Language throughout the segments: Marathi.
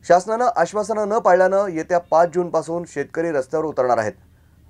शासनानं आश्वासनं न पाळल्यानं येत्या 5 जूनपासून शेतकरी रस्त्यावर उतरणार आहेत।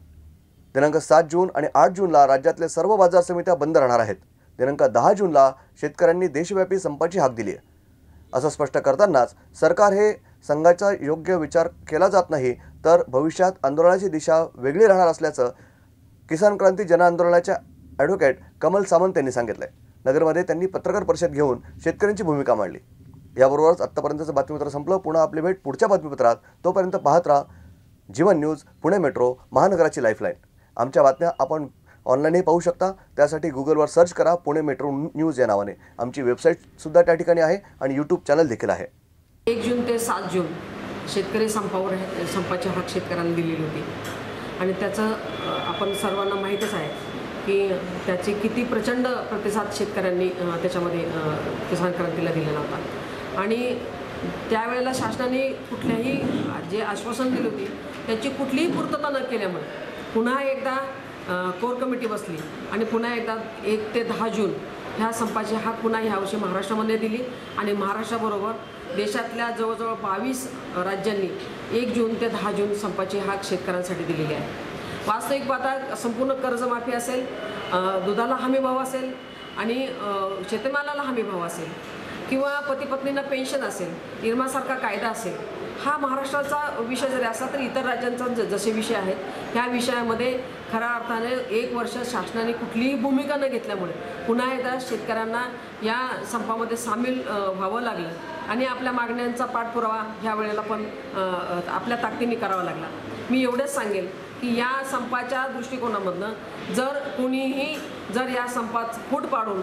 दिनांक 7 जून आणि 8 जूनला राज्यातले सर्व बाजार समित्या बंद राहणार आहेत। दिनांक 10 जूनला शेतकऱ्यांनी देशव्यापी संपाची हाक दिली आहे। असं स्पष्ट करतानाच सरकार हे संघाचा योग्य विचार केला जात नाही तर भविष्यात आंदोलनाची दिशा वेगळी राहणार असल्याचं किसान क्रांती जन आंदोलनाच्या ॲडव्होकेट कमल सामंत यांनी सांगितलंय। नगरमध्ये त्यांनी पत्रकार परिषद घेऊन शेतकऱ्यांची भूमिका मांडली। याबरोबरच आत्तापर्यंतचं बातमीपत्र संपलं। पुन्हा आपली भेट पुढच्या बातमीपत्रात। तोपर्यंत पाहत राहा जीवन न्यूज, पुणे मेट्रो, महानगराची लाईफलाईन। आमच्या बातम्या आपण ऑनलाईनही पाहू शकता। त्यासाठी गुगलवर सर्च करा पुणे मेट्रो न्यूज या नावाने। आमची वेबसाईट सुद्धा त्या ठिकाणी आहे आणि यूट्यूब चॅनल देखील आहे। 1 जून ते 7 जून शेतकरी संपाची हाक शेतकऱ्यांना दिलेली होती आणि त्याचं आपण सर्वांना माहीतच आहे की त्याची किती प्रचंड प्रतिसाद शेतकऱ्यांनी त्याच्यामध्ये किसान क्रांतीला दिलेला होता। आणि त्यावेळेला शासनाने कुठल्याही जे आश्वासन दिली होती त्याची कुठलीही पूर्तता न केल्यामुळे पुन्हा एकदा कोर कमिटी बसली आणि पुन्हा एकदा 1 ते 10 जून ह्या संपाची हाक पुन्हा यावर्षी महाराष्ट्रामध्ये दिली आणि महाराष्ट्राबरोबर देशातल्या जवळजवळ 22 राज्यांनी 1 जून ते 10 जून संपाची हाक शेतकऱ्यांसाठी दिलेली आहे। वास्तविक पाहता संपूर्ण कर्जमाफी असेल, दुधाला हमीभाव असेल आणि शेतमालाला हमीभाव असेल किंवा पती पत्नींना पेन्शन असेल, इरमासारखा कायदा असेल, हा महाराष्ट्राचा विषय जरी असला तरी इतर राज्यांचा जसे विषय आहेत ह्या विषयामध्ये खऱ्या अर्थाने 1 वर्ष शासनाने कुठलीही भूमिका न घेतल्यामुळे पुन्हा एकदा शेतकऱ्यांना या संपामध्ये सामील व्हावं लागलं आणि आपल्या मागण्यांचा पाठपुरावा ह्या वेळेला पण आपल्या ताकदीने करावा लागला। मी एवढंच सांगेल की या संपाच्या दृष्टिकोनामधनं जर कोणीही जर या संपात फूट पाडून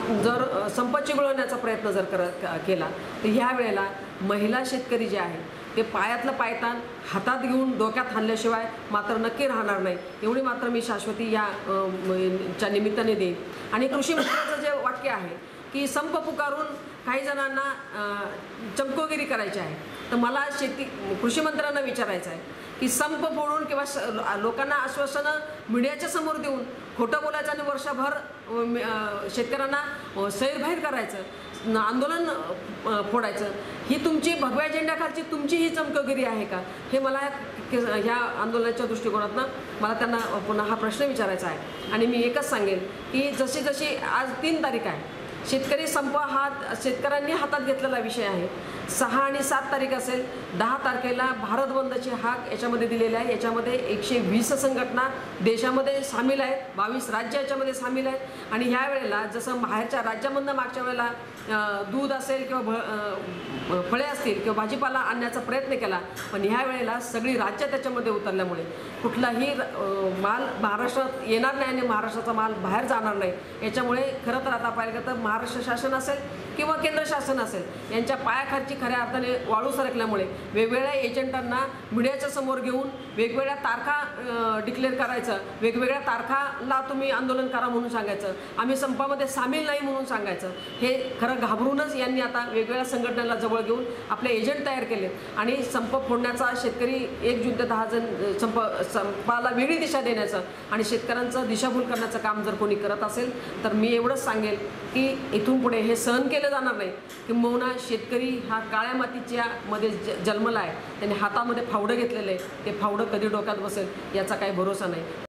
जर संप चिघळवण्याचा प्रयत्न जर केला तर ह्या वेळेला महिला शेतकरी जे आहे ते पायातलं पायतान हातात घेऊन डोक्यात हाणल्याशिवाय मात्र नक्की राहणार नाही, एवढी मात्र मी शाश्वती च्या निमित्ताने देईन। आणि कृषी मंत्र्याचं जे वाक्य आहे की संप पुकारून काही जणांना चमकोगिरी करायची आहे, तर मला कृषी मंत्र्यांना विचारायचं आहे की संप फोडून किंवा लोकांना आश्वासनं मीडियाच्या समोर देऊन खोटं बोलायचं आणि वर्षभर शेतकऱ्यांना सैरभैर करायचं, आंदोलन फोडायचं, ही तुमची भगव्या झेंड्याखालची तुमची ही चमकोगिरी आहे का? हे मला ह्या आंदोलनाच्या दृष्टिकोनातून मला त्यांना पुन्हा हा प्रश्न विचारायचा आहे। आणि मी एकच सांगेन की जशी आज 3 तारीख आहे, शेतकरी संप हा शेतकऱ्यांनी हातात घेतलेला विषय आहे। 6 आणि 7 तारीख असेल, 10 तारखेला भारत बंदची हाक याच्यामध्ये दिलेली आहे। याच्यामध्ये 120 संघटना देशामध्ये सामील आहेत, 22 राज्य याच्यामध्ये सामील आहेत। आणि ह्या वेळेला जसं बाहेरच्या राज्यामधनं मागच्या वेळेला दूध असेल किंवा फळे असतील किंवा भाजीपाला आणण्याचा प्रयत्न केला, पण ह्या वेळेला सगळी राज्य त्याच्यामध्ये उतरल्यामुळे कुठलाही माल महाराष्ट्रात येणार नाही आणि महाराष्ट्राचा माल बाहेर जाणार नाही। याच्यामुळे खरं तर आता पाहिलं तर महाराष्ट्र शासन असेल किंवा केंद्र शासन असेल यांच्या पायाखालची खऱ्या अर्थाने वाळू सरकल्यामुळे वेगवेगळ्या एजंटांना मीडियाच्या समोर घेऊन वेगवेगळ्या तारखा डिक्लेअर करायचं, वेगवेगळ्या तारखाला तुम्ही आंदोलन करा म्हणून सांगायचं, आम्ही संपामध्ये सामील नाही म्हणून सांगायचं, हे खरं घाबरूनच यांनी आता वेगवेगळ्या संघटनेला जवळ घेऊन आपले एजंट तयार केलेत आणि संप फोडण्याचा शेतकरी 1 जून ते 10 जून संपाला वेगळी दिशा देण्याचं आणि शेतकऱ्यांचं दिशाभूल करण्याचं काम जर कोणी करत असेल तर मी एवढंच सांगेल की इथून पुढे हे सहन केलं जाणार नाही। किंबहुना शेतकरी हा काळ्या मातीच्या मध्ये जन्मला आहे, त्याने हातामध्ये फावडं घेतलेलं आहे, ते फावडं कधी डोक्यात बसेल याचा काही भरोसा नाही।